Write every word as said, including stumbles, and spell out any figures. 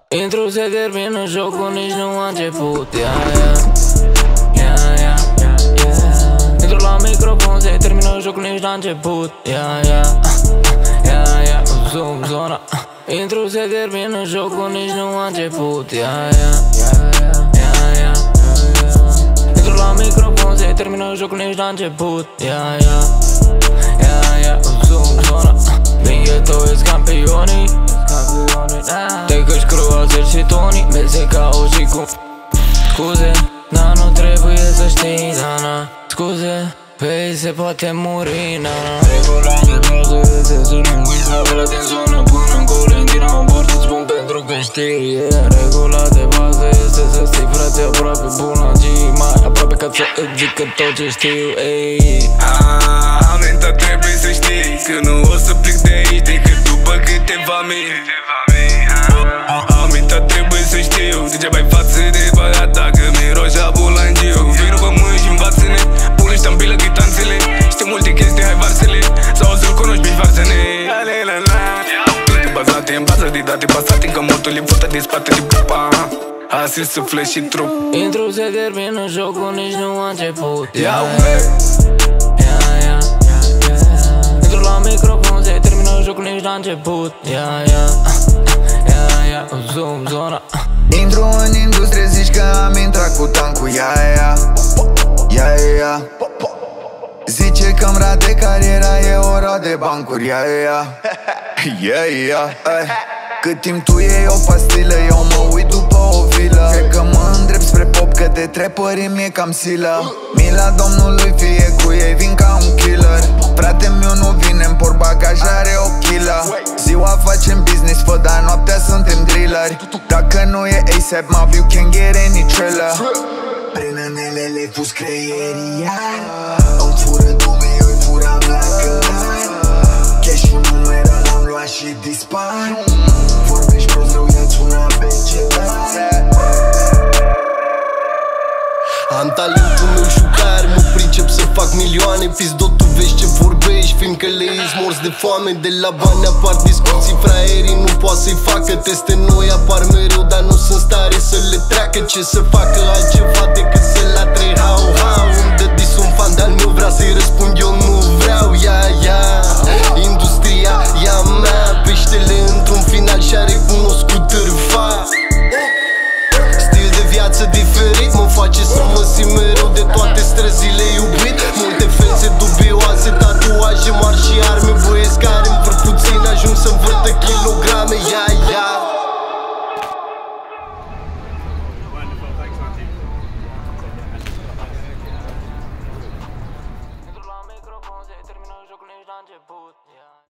Intru, se termină jocul, nici nu a început. Yeah, yeah. Yeah, yeah, yeah, yeah. Intru la microfon, se termină jocul, nici n-a început. Yeah, yeah. Yeah, yeah. Zoom, zona. Intru, se termină jocul, nici nu a început. Yeah, yeah. Yeah, yeah. Intru la microfon, se termină jocul, nici n-a început. Yeah, yeah. Yeah, yeah. Zoom, zona. Vingători campionii. Te căști Croazer și Tony, mese ca o și cu scuze, dar nu trebuie să știi, na-na. Scuze, pe ei se poate muri, na-na. Regula de bază este să nu uiți la vela din zonă până în Colentina în bord, îți spun pentru că știi, yeah. Regula de bază este să stii frate aproape bunagii, mai aproape ca să îți zică tot ce știu, ei. Amenta trebuie să știi că nu o să plec de aici decât după câteva mii. Aminta trebuie să știu degeaba-i față de băiat dacă miroșea bulangiu. Vino pe mâini și învață-ne, pune ștampilă chitanțele. Știi multe chestii, hai varsele, sau o să-l cunoști, bici varsă-ne. Toate bazate în bază de date pasate, încă motul e votat de spate de pupa. Azi suflă și trup. Intru, se termină jocul, nici nu a început. Ia Intru la microfon, se termină jocul, nici n-a început. Yeah, yeah. Yeah, yeah. Zoom, zona. Intru în industrie, zici că am intrat cu tancul. Yeah, yeah. Yeah, yeah. Zice că-mi rade cariera, e ora de bancuri. Yeah, yeah. Yeah, yeah. Ay. Cât timp tu iei o pastilă, eu mă uit după o vilă. Cred că mă îndrept spre pop, că de trepări mi-e cam silă. Mila Domnului fie cu ei, vin ca un killer. Frate meu nu vine în port, bagajare o kilă. Ziua facem business, fă, dar noaptea suntem drilleri. Dacă nu e A$ap Mob, you can get any trailer. Prin anelele pus creierii iar. Îmi fură dume, eu-i furam la cărar. Cash-ul numeral am luat și dispar. Vorbești prost, rău, ia-ți un abecedar. Am talentul meu șucar, mă pricep să fac milioane. Pizdo, tu vezi ce vorbești, fiindcă le ești morți de foame. De la bani apar discuții, fraierii nu poate să-i facă teste noi, apar mereu, dar nu sunt stare să le treacă. Ce să facă altceva decât să latre, hau, hau. Îmi dă dis un fan de-al meu, vrea să-i răspund, eu nu vreau, ia, ia. Industria e a mea, peștele într-un final și-a recunoscut târfa. Stil de viață diferit mă face să mă simt mereu de toate străzile iubit. Multe fețe dubioase, tatuaje mari și arme. Băieți care îmi puțin ajung să învârtă kilograme, ia, ia. Intru la microfon, se termină jocul, nici n-a început.